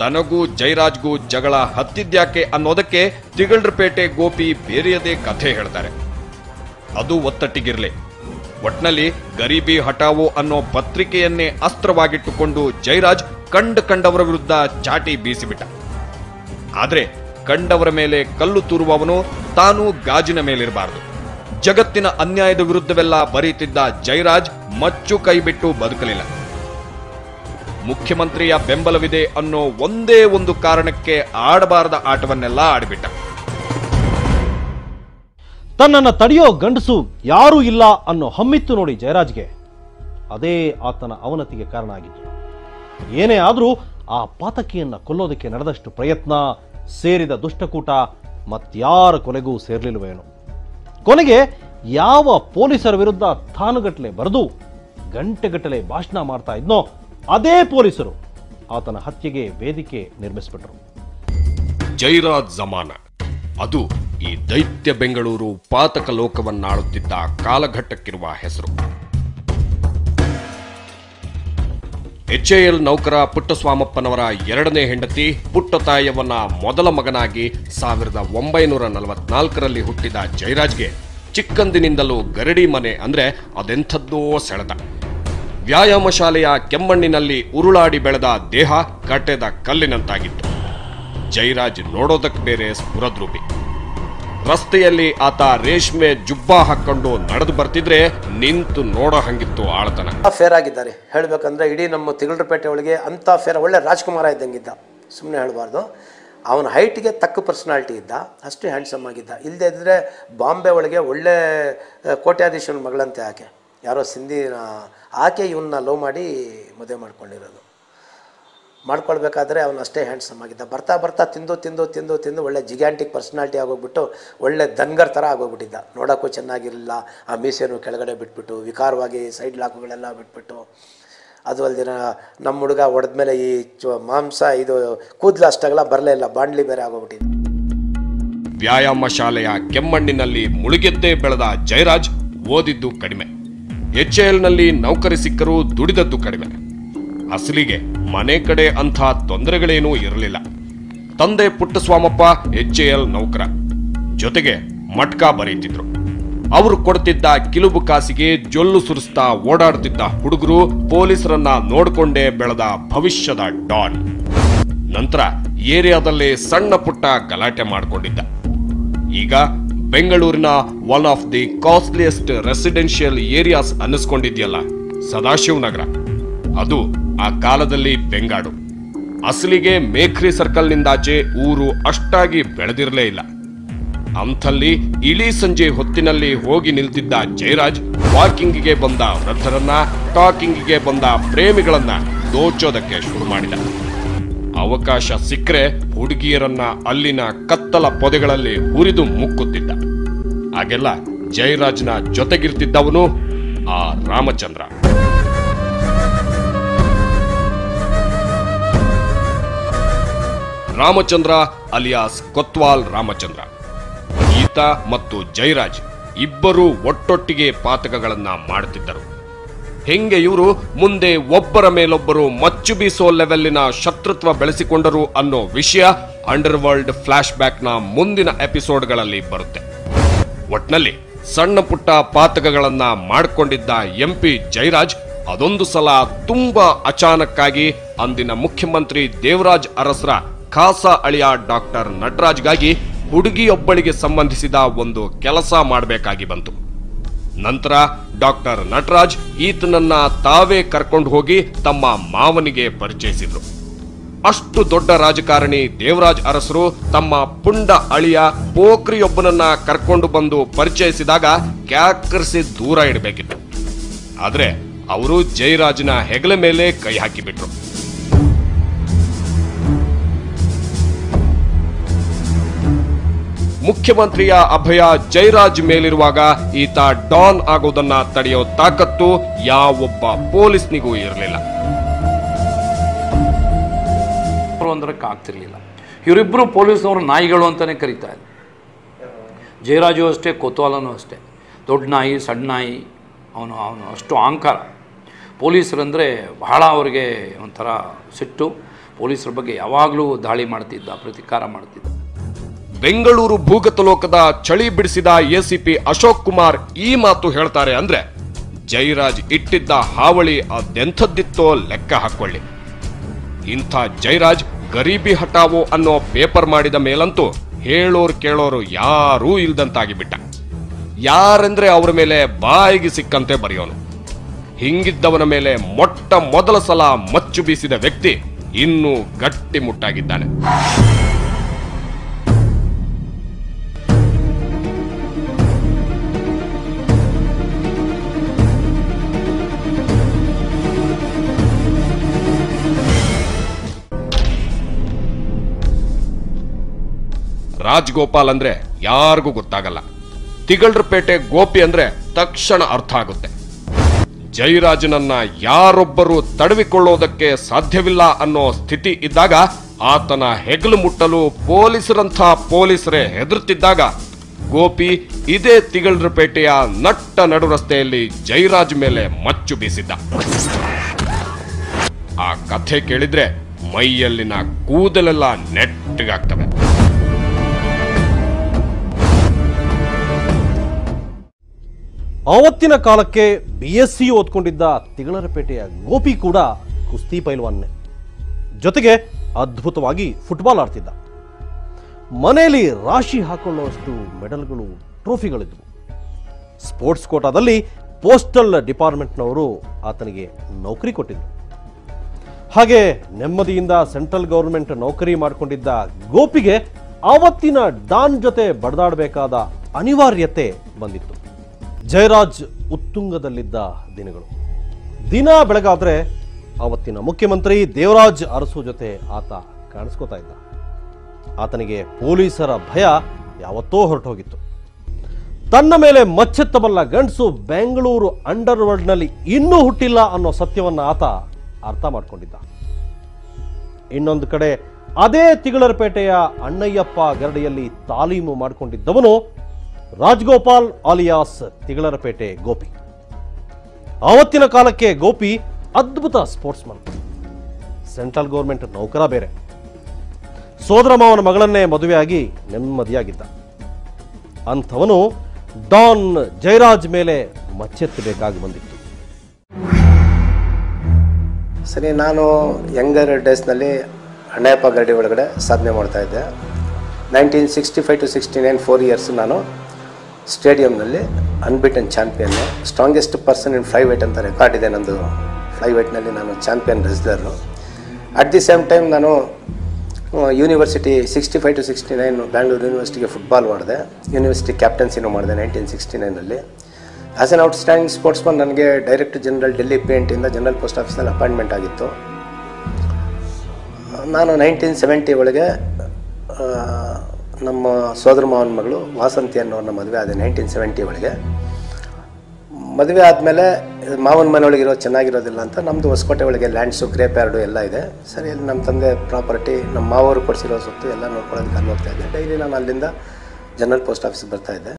ತನಗೂ ಜಯರಾಜ್ಗೂ ಜಗಳ ಹತ್ತಿದ್ಯಾಕೆ ಅನ್ನೋದಕ್ಕೆ ತಿಗಳರಪೇಟೆ ಗೋಪಿ ಬೇರೆಯದೇ ಕಥೆ ಹೇಳ್ತಾರೆ. ಅದು ಒತ್ತಟ್ಟಿಗಿರ್ಲಿ. ಒಟ್ನಲ್ಲಿ ಗರೀಬಿ ಹಟಾವೋ ಅನ್ನೋ ಪತ್ರಿಕೆಯನ್ನೇ ಅಸ್ತ್ರವಾಗಿಟ್ಟುಕೊಂಡು ಜಯರಾಜ್ ಕಂಡವರ ವಿರುದ್ಧ ಚಾಟಿ ಬೀಸಿಬಿಟ್ಟ. ಆದ್ರೆ ಕಂಡವರ ಮೇಲೆ ಕಲ್ಲು ತೂರುವವನು ತಾನು ಗಾಜಿನ ಮೇಲಿರಬಾರದು. ಜಗತ್ತಿನ ಅನ್ಯಾಯದ ವಿರುದ್ಧವೆಲ್ಲ ಬರೀತಿದ್ದ ಜಯರಾಜ್ ಮಚ್ಚು ಕೈಬಿಟ್ಟು ಬದುಕಲಿಲ್ಲ. ಮುಖ್ಯಮಂತ್ರಿಯ ಬೆಂಬಲವಿದೆ ಅನ್ನೋ ಒಂದೇ ಒಂದು ಕಾರಣಕ್ಕೆ ಆಡಬಾರದ ಆಟವನ್ನೆಲ್ಲ ಆಡಿಬಿಟ್ಟ. ತನ್ನನ್ನು ತಡೆಯೋ ಗಂಡಸು ಯಾರೂ ಇಲ್ಲ ಅನ್ನೋ ಹಮ್ಮಿತ್ತು ನೋಡಿ ಜಯರಾಜ್ಗೆ. ಅದೇ ಆತನ ಅವನತಿಗೆ ಕಾರಣ ಆಗಿತ್ತು. ಏನೇ ಆದರೂ ಆ ಪಾತಕಿಯನ್ನ ಕೊಲ್ಲೋದಕ್ಕೆ ನಡೆದಷ್ಟು ಪ್ರಯತ್ನ, ಸೇರಿದ ದುಷ್ಟಕೂಟ ಮತ್ಯಾರ ಕೊಲೆಗೂ ಸೇರ್ಲಿಲ್ವೇನು. ಕೊನೆಗೆ ಯಾವ ಪೊಲೀಸರ ವಿರುದ್ಧ ತಾನುಗಟ್ಟಲೆ ಬರೆದು ಗಂಟೆಗಟ್ಟಲೆ ಭಾಷಣ ಮಾಡ್ತಾ ಇದ್ನೋ ಅದೇ ಪೊಲೀಸರು ಆತನ ಹತ್ಯೆಗೆ ವೇದಿಕೆ ನಿರ್ಮಿಸಿಬಿಟ್ರು. ಜಯರಾಜ್ ಜಮಾನ, ಅದು ಈ ದೈತ್ಯ ಬೆಂಗಳೂರು ಪಾತಕ ಲೋಕವನ್ನಾಳುತ್ತಿದ್ದ ಕಾಲಘಟ್ಟಕ್ಕಿರುವ ಹೆಸರು. HAL ನೌಕರ ಪುಟ್ಟಸ್ವಾಮಪ್ಪನವರ ಎರಡನೇ ಹೆಂಡತಿ ಪುಟ್ಟತಾಯವ್ವನ ಮೊದಲ ಮಗನಾಗಿ 1944ರಲ್ಲಿ ಹುಟ್ಟಿದ ಜಯರಾಜ್ಗೆ ಚಿಕ್ಕಂದಿನಿಂದಲೂ ಗರಡಿ ಮನೆ ಅಂದ್ರೆ ಅದೆಂಥದ್ದೋ ಸೆಳೆತ. ವ್ಯಾಯಾಮ ಶಾಲೆಯ ಕೆಮ್ಮಣ್ಣಿನಲ್ಲಿ ಉರುಳಾಡಿ ಬೆಳೆದ ದೇಹ ಕಟ್ಟೆದ ಕಲ್ಲಿನಂತಾಗಿತ್ತು. ಜಯರಾಜ್ ನೋಡೋದಕ್ಕೆ ಬೇರೆ ಸ್ಫುರದ್ರೂಪಿ. ರಸ್ತೆಯಲ್ಲಿ ಆತ ರೇಷ್ಮೆ ಜುಬ್ಬಾ ಹಾಕೊಂಡು ನಡೆದು ಬರ್ತಿದ್ರೆ ನಿಂತು ನೋಡೋ ಹಂಗಿತ್ತು ಆಳತನ. ಫೇರ್ ಆಗಿದ್ದಾರೆ ಹೇಳ್ಬೇಕಂದ್ರೆ ಇಡೀ ನಮ್ಮ ತಿಗಳರಪೇಟೆ ಒಳಗೆ ಅಂತ ಫೇರ್, ಒಳ್ಳೆ ರಾಜ್ಕುಮಾರ ಇದ್ದಂಗಿದ್ದ, ಸುಮ್ಮನೆ ಹೇಳಬಾರ್ದು. ಅವನ ಹೈಟ್ಗೆ ತಕ್ಕ ಪರ್ಸನಾಲಿಟಿ ಇದ್ದ, ಅಷ್ಟೇ ಹ್ಯಾಂಡ್ಸಮ್ ಆಗಿದ್ದ. ಇಲ್ಲದೆ ಇದ್ದರೆ ಬಾಂಬೆ ಒಳಗೆ ಒಳ್ಳೆ ಕೋಟ್ಯಾಧೀಶನ ಮಗಳಂತೆ ಆಕೆ, ಯಾರೋ ಸಿಂಧಿನ ಆಕೆ ಇವನ್ನ ಲವ್ ಮಾಡಿ ಮದುವೆ ಮಾಡ್ಕೊಂಡಿರೋದು. ಮಾಡ್ಕೊಳ್ಬೇಕಾದ್ರೆ ಅವನು ಅಷ್ಟೇ ಹ್ಯಾಂಡ್ಸಮ್ ಆಗಿದ್ದ. ಬರ್ತಾ ಬರ್ತಾ ತಿಂದು ತಿಂದು ತಿಂದು ತಿಂದು ಒಳ್ಳೆ ಜಿಗ್ಯಾಂಟಿಕ್ ಪರ್ಸನಾಲಿಟಿ ಆಗೋಗ್ಬಿಟ್ಟು ಒಳ್ಳೆ ದನ್ಗರ್ ಥರ ಆಗೋಗ್ಬಿಟ್ಟಿದ್ದ. ನೋಡೋಕ್ಕೂ ಚೆನ್ನಾಗಿರಲಿಲ್ಲ. ಆ ಮೀಸೆಯನ್ನು ಕೆಳಗಡೆ ಬಿಟ್ಬಿಟ್ಟು ವಿಕಾರವಾಗಿ ಸೈಡ್ ಲಾಕುಗಳೆಲ್ಲ ಬಿಟ್ಬಿಟ್ಟು, ಅದು ಅಲ್ದಿನ ನಮ್ಮ ಹುಡುಗ ಹೊಡೆದ್ಮೇಲೆ ಈ ಮಾಂಸ ಇದು ಕೂದಲು ಅಷ್ಟಾಗಲ್ಲ ಬರಲೇ ಇಲ್ಲ, ಬಾಂಡ್ಲಿ ಬೇರೆ ಆಗೋಗ್ಬಿಟ್ಟಿದ್ದ. ವ್ಯಾಯಾಮ ಶಾಲೆಯ ಕೆಮ್ಮಣ್ಣಿನಲ್ಲಿ ಮುಳುಗೆದ್ದೇ ಬೆಳೆದ ಜಯರಾಜ್ ಓದಿದ್ದು ಕಡಿಮೆ. HALನಲ್ಲಿ ನೌಕರಿ ಸಿಕ್ಕರೂ ದುಡಿದದ್ದು ಕಡಿಮೆ. ಅಸಲಿಗೆ ಮನೆ ಕಡೆ ಅಂಥ ತೊಂದರೆಗಳೇನೂ ಇರಲಿಲ್ಲ. ತಂದೆ ಪುಟ್ಟಸ್ವಾಮಪ್ಪ HAL ನೌಕರ, ಜೊತೆಗೆ ಮಟ್ಕಾ ಬರೀತಿದ್ರು. ಅವರು ಕೊಡ್ತಿದ್ದ ಕಿಲುಬು ಕಾಸಿಗೆ ಜೊಲ್ಲು ಸುರಿಸ್ತಾ ಓಡಾಡ್ತಿದ್ದ ಹುಡುಗರು ಪೊಲೀಸರನ್ನ ನೋಡ್ಕೊಂಡೇ ಬೆಳೆದ ಭವಿಷ್ಯದ ಡಾನ್. ನಂತರ ಏರಿಯಾದಲ್ಲೇ ಸಣ್ಣ ಪುಟ್ಟ ಗಲಾಟೆ ಮಾಡಿಕೊಂಡಿದ್ದ. ಈಗ ಬೆಂಗಳೂರಿನ one of the costliest residential areas ಅನ್ನಿಸ್ಕೊಂಡಿದ್ಯಲ್ಲ ಸದಾಶಿವನಗರ, ಅದು ಆ ಕಾಲದಲ್ಲಿ ಬೆಂಗಾಡು. ಅಸಲಿಗೆ ಮೇಖ್ರಿ ಸರ್ಕಲ್ನಿಂದಾಚೆ ಊರು ಅಷ್ಟಾಗಿ ಬೆಳೆದಿರಲೇ ಇಲ್ಲ. ಅಂಥಲ್ಲಿ ಇಳಿ ಸಂಜೆ ಹೊತ್ತಿನಲ್ಲಿ ಹೋಗಿ ನಿಲ್ತಿದ್ದ ಜಯರಾಜ್ ವಾಕಿಂಗಿಗೆ ಬಂದ ವೃದ್ಧರನ್ನ, ಟಾಕಿಂಗಿಗೆ ಬಂದ ಪ್ರೇಮಿಗಳನ್ನ ದೋಚೋದಕ್ಕೆ ಶುರು ಮಾಡಿದ. ಅವಕಾಶ ಸಿಕ್ಕರೆ ಹುಡುಗಿಯರನ್ನ ಅಲ್ಲಿನ ಕತ್ತಲ ಪೊದೆಗಳಲ್ಲಿ ಹುರಿದು ಮುಕ್ಕುತ್ತಿದ್ದ. ಹಾಗೆಲ್ಲ ಜಯರಾಜ್ನ ಜೊತೆಗಿರ್ತಿದ್ದವನು ಆ ರಾಮಚಂದ್ರ. ರಾಮಚಂದ್ರ ಅಲಿಯಾಸ್ ಕೊತ್ವಾಲ್ ರಾಮಚಂದ್ರ. ಈತ ಮತ್ತು ಜಯರಾಜ್ ಇಬ್ಬರೂ ಒಟ್ಟೊಟ್ಟಿಗೆ ಪಾತಕಗಳನ್ನ ಮಾಡುತ್ತಿದ್ದರು. ಹೆಂಗೆ ಇವರು ಮುಂದೆ ಒಬ್ಬರ ಮೇಲೊಬ್ಬರು ಮಚ್ಚು ಬೀಸೋ ಲೆವೆಲ್ಲಿನ ಶತ್ರುತ್ವ ಬೆಳೆಸಿಕೊಂಡರು ಅನ್ನೋ ವಿಷಯ ಅಂಡರ್ ವರ್ಲ್ಡ್ ಫ್ಲಾಶ್ ಬ್ಯಾಕ್ನ ಮುಂದಿನ ಎಪಿಸೋಡ್ಗಳಲ್ಲಿ ಬರುತ್ತೆ. ಒಟ್ನಲ್ಲಿ ಸಣ್ಣ ಪುಟ್ಟ ಪಾತಕಗಳನ್ನ ಮಾಡಿಕೊಂಡಿದ್ದ MP ಜಯರಾಜ್ ಅದೊಂದು ಸಲ ತುಂಬಾ ಅಚಾನಕ್ಕಾಗಿ ಅಂದಿನ ಮುಖ್ಯಮಂತ್ರಿ ದೇವರಾಜ್ ಅರಸ್ರ ಖಾಸ ಅಳಿಯ ಡಾಕ್ಟರ್ ನಟರಾಜ್ಗಾಗಿ ಹುಡುಗಿಯೊಬ್ಬಳಿಗೆ ಸಂಬಂಧಿಸಿದ ಒಂದು ಕೆಲಸ ಮಾಡಬೇಕಾಗಿ ಬಂತು. ನಂತರ ಡಾಕ್ಟರ್ ನಟರಾಜ್ ಈತನನ್ನ ತಾವೇ ಕರ್ಕೊಂಡು ಹೋಗಿ ತಮ್ಮ ಮಾವನಿಗೆ ಪರಿಚಯಿಸಿದ್ರು. ಅಷ್ಟು ದೊಡ್ಡ ರಾಜಕಾರಣಿ ದೇವರಾಜ್ ಅರಸರು ತಮ್ಮ ಪುಂಡ ಅಳಿಯ ಪೋಖ್ರಿಯೊಬ್ಬನನ್ನ ಕರ್ಕೊಂಡು ಬಂದು ಪರಿಚಯಿಸಿದಾಗ ಕ್ಯಾಕರಿಸಿ ದೂರ ಇಡಬೇಕಿತ್ತು. ಆದ್ರೆ ಅವರು ಜಯರಾಜ್ನ ಹೆಗಲ ಮೇಲೆ ಕೈ ಹಾಕಿಬಿಟ್ರು. ಮುಖ್ಯಮಂತ್ರಿಯ ಅಭಯ ಜಯರಾಜ್ ಮೇಲಿರುವಾಗ ಈತ ಡಾನ್ ಆಗೋದನ್ನ ತಡೆಯೋ ತಾಕತ್ತು ಯಾವೊಬ್ಬ ಪೊಲೀಸ್ನಿಗೂ ಇರಲಿಲ್ಲ. ಆಗ್ತಿರ್ಲಿಲ್ಲ. ಇವರಿಬ್ಬರು ಪೊಲೀಸ್ನವರು ನಾಯಿಗಳು ಅಂತಾನೆ ಕರೀತಾ ಇದ್ರು. ಜಯರಾಜು ಅಷ್ಟೇ, ಕೊತ್ವಾಲನೂ ಅಷ್ಟೇ. ದೊಡ್ಡ ನಾಯಿ, ಸಣ್ಣ ನಾಯಿ, ಅವನು ಅಷ್ಟು ಅಹಂಕಾರ. ಪೊಲೀಸರಂದರೆ ಬಹಳ ಅವರಿಗೆ ಒಂಥರ ಸಿಟ್ಟು. ಪೊಲೀಸರ ಬಗ್ಗೆ ಯಾವಾಗಲೂ ದಾಳಿ ಮಾಡ್ತಿದ್ದ, ಪ್ರತಿಕಾರ ಮಾಡ್ತಿದ್ದ. ಬೆಂಗಳೂರು ಭೂಗತಲೋಕದ ಚಳಿ ಬಿಡಿಸಿದ ಎಸಿಪಿ ಅಶೋಕ್ ಕುಮಾರ್ ಈ ಮಾತು ಹೇಳ್ತಾರೆ ಅಂದ್ರೆ ಜೈರಾಜ್ ಇಟ್ಟಿದ್ದ ಹಾವಳಿ ಅದೆಂಥದ್ದಿತ್ತೋ ಲೆಕ್ಕ ಹಾಕೊಳ್ಳಿ. ಇಂಥ ಜೈರಾಜ್ ಗರೀಬಿ ಹಟಾವೋ ಅನ್ನೋ ಪೇಪರ್ ಮಾಡಿದ ಮೇಲಂತೂ ಹೇಳೋರು ಕೇಳೋರು ಯಾರೂ ಇಲ್ದಂತಾಗಿಬಿಟ್ಟ. ಯಾರೆಂದ್ರೆ ಅವರ ಮೇಲೆ ಬಾಯಿಗೆ ಸಿಕ್ಕಂತೆ ಬರೆಯೋನು. ಹಿಂಗಿದ್ದವನ ಮೇಲೆ ಮೊಟ್ಟ ಮೊದಲ ಸಲ ಮಚ್ಚು ಬೀಸಿದ ವ್ಯಕ್ತಿ ಇನ್ನೂ ಗಟ್ಟಿ ಮುಟ್ಟಾಗಿದ್ದಾನೆ. ರಾಜ್ಗೋಪಾಲ್ ಅಂದ್ರೆ ಯಾರಿಗೂ ಗೊತ್ತಾಗಲ್ಲ. ತಿಗಳರಪೇಟೆ ಗೋಪಿ ಅಂದ್ರೆ ತಕ್ಷಣ ಅರ್ಥ ಆಗುತ್ತೆ. ಜೈರಾಜನನ್ನ ಯಾರೊಬ್ಬರು ತಡವಿಕೊಳ್ಳೋದಕ್ಕೆ ಸಾಧ್ಯವಿಲ್ಲ ಅನ್ನೋ ಸ್ಥಿತಿ ಇದ್ದಾಗ, ಆತನ ಹೆಗಲು ಮುಟ್ಟಲು ಪೊಲೀಸರೇ ಹೆದರ್ತಿದ್ದಾಗ, ಗೋಪಿ ಇದೇ ತಿಗಳರಪೇಟೆಯ ನಟ್ಟ ನಡು ರಸ್ತೆಯಲ್ಲಿ ಜೈರಾಜ್ ಮೇಲೆ ಮಚ್ಚು ಬೀಸಿದ್ದ. ಆ ಕಥೆ ಕೇಳಿದ್ರೆ ಮೈಯಲ್ಲಿನ ಕೂದಲೆಲ್ಲ ನೆಟ್ಟಗಾಗ್ತವೆ. ಆವತ್ತಿನ ಕಾಲಕ್ಕೆ BSc ಓದ್ಕೊಂಡಿದ್ದ ತಿಗಳರಪೇಟೆಯ ಗೋಪಿ ಕೂಡ ಕುಸ್ತಿ ಪೈಲ್ವಾನ್ನೇ. ಜೊತೆಗೆ ಅದ್ಭುತವಾಗಿ ಫುಟ್ಬಾಲ್ ಆಡ್ತಿದ್ದ. ಮನೆಯಲ್ಲಿ ರಾಶಿ ಹಾಕೊಳ್ಳುವಷ್ಟು ಮೆಡಲ್ಗಳು, ಟ್ರೋಫಿಗಳಿದ್ವು. ಸ್ಪೋರ್ಟ್ಸ್ ಕೋಟಾದಲ್ಲಿ ಪೋಸ್ಟಲ್ ಡಿಪಾರ್ಟ್ಮೆಂಟ್ನವರು ಆತನಿಗೆ ನೌಕರಿ ಕೊಟ್ಟಿದ್ರು. ಹಾಗೆ ನೆಮ್ಮದಿಯಿಂದ ಸೆಂಟ್ರಲ್ ಗವರ್ಮೆಂಟ್ ನೌಕರಿ ಮಾಡಿಕೊಂಡಿದ್ದ ಗೋಪಿಗೆ ಆವತ್ತಿನ ಡಾನ್ ಜೊತೆ ಬಡದಾಡಬೇಕಾದ ಅನಿವಾರ್ಯತೆ ಬಂದಿತ್ತು. ಜೈರಾಜ್ ಉತ್ತುಂಗದಲ್ಲಿದ್ದ ದಿನಗಳು. ದಿನ ಬೆಳಗಾದ್ರೆ ಆವತ್ತಿನ ಮುಖ್ಯಮಂತ್ರಿ ದೇವರಾಜ್ ಅರಸು ಜೊತೆ ಆತ ಕಾಣಿಸ್ಕೋತಾ ಇದ್ದ. ಆತನಿಗೆ ಪೊಲೀಸರ ಭಯ ಯಾವತ್ತೋ ಹೊರಟೋಗಿತ್ತು. ತನ್ನ ಮೇಲೆ ಮಚ್ಚೆತ್ತಬಲ್ಲ ಗಂಡಸು ಬೆಂಗಳೂರು ಅಂಡರ್ ವರ್ಲ್ಡ್ನಲ್ಲಿ ಇನ್ನೂ ಹುಟ್ಟಿಲ್ಲ ಅನ್ನೋ ಸತ್ಯವನ್ನ ಆತ ಅರ್ಥ ಮಾಡ್ಕೊಂಡಿದ್ದ. ಇನ್ನೊಂದು ಕಡೆ ಅದೇ ತಿಗಳರಪೇಟೆಯ ಅಣ್ಣಯ್ಯಪ್ಪ ಗರಡಿಯಲ್ಲಿ ತಾಲೀಮು ಮಾಡಿಕೊಂಡಿದ್ದವನು ರಾಜ್ಗೋಪಾಲ್ ಆಲಿಯಾಸ್ ತಿಗಳರಪೇಟೆ ಗೋಪಿ. ಆವತ್ತಿನ ಕಾಲಕ್ಕೆ ಗೋಪಿ ಅದ್ಭುತ ಸ್ಪೋರ್ಟ್ಸ್ಮನ್, ಸೆಂಟ್ರಲ್ ಗೌರ್ಮೆಂಟ್ ನೌಕರ ಬೇರೆ. ಸೋದರ ಮಾವನ ಮಗಳನ್ನೇ ಮದುವೆಯಾಗಿ ನೆಮ್ಮದಿಯಾಗಿದ್ದ. ಅಂಥವನು ಡಾನ್ ಜೈರಾಜ್ ಮೇಲೆ ಮಚ್ಚೆತ್ತಬೇಕಾಗಿ ಬಂದಿತ್ತು. ಸರಿ, ನಾನು ಯಂಗರ್ ಡೇಸ್ನಲ್ಲಿ ಅಣ್ಣಯ್ಯಪ್ಪ ಗರಡಿ ಒಳಗಡೆ ಸಾಧನೆ ಮಾಡ್ತಾ ಇದ್ದೆ. 1965 to 69 4 ಇಯರ್ಸ್ ನಾನು ಸ್ಟೇಡಿಯಂನಲ್ಲಿ unbeaten champion. Strongest person in flyweight ಅಂತ ರೆಕಾರ್ಡ್ ಇದೆ ನಂದು. ಫ್ಲೈ ವೇಟ್ನಲ್ಲಿ ನಾನು champion wrestler. At the same time ನಾನು ಯೂನಿವರ್ಸಿಟಿ 65 to 69 ಬ್ಯಾಂಗ್ಳೂರು ಯೂನಿವರ್ಸಿಟಿಗೆ ಫುಟ್ಬಾಲ್ ಮಾಡಿದೆ. ಯೂನಿವರ್ಸಿಟಿ ಕ್ಯಾಪ್ಟನ್ಸಿನೂ ಮಾಡಿದೆ 1969ನಲ್ಲಿ. ಆ್ಯಸ್ ಎನ್ ಔಟ್ಸ್ಟ್ಯಾಂಡಿಂಗ್ ಸ್ಪೋರ್ಟ್ಸ್ಮನ್ ನನಗೆ director general Delhi PNT general post ಆಫೀಸಲ್ಲಿ ಅಪಾಯಿಂಟ್ಮೆಂಟ್ ಆಗಿತ್ತು. ನಾನು 1970 ಒಳಗೆ ನಮ್ಮ ಸೋದರ ಮಾವನ ಮಗಳು ವಾಸಂತಿ ಅನ್ನೋರನ್ನ ಮದುವೆ ಆದೆ. 1970 ಒಳಗೆ ಮದುವೆ ಆದಮೇಲೆ ಮಾವನ ಮನೆಯೊಳಗಿರೋ ಚೆನ್ನಾಗಿರೋದಿಲ್ಲ ಅಂತ ನಮ್ಮದು ಹೊಸಕೋಟೆ ಒಳಗೆ ಲ್ಯಾಂಡ್ಸು, ಗ್ರೇಪ್ ಯಾರ್ಡು ಎಲ್ಲ ಇದೆ. ಸರಿ, ಅಲ್ಲಿ ನಮ್ಮ ತಂದೆ ಪ್ರಾಪರ್ಟಿ, ನಮ್ಮ ಮಾವರು ಕೊಡಿಸಿರೋ ಸೊತ್ತು ಎಲ್ಲ ನೋಡ್ಕೊಳ್ಳೋದಕ್ಕೆ ಅಲ್ಲಿ ಹೋಗ್ತಾ ಇದ್ದೆ. ಡೈಲಿ ನಾನು ಅಲ್ಲಿಂದ ಜನರಲ್ ಪೋಸ್ಟ್ ಆಫೀಸ್ಗೆ ಬರ್ತಾಯಿದ್ದೆ.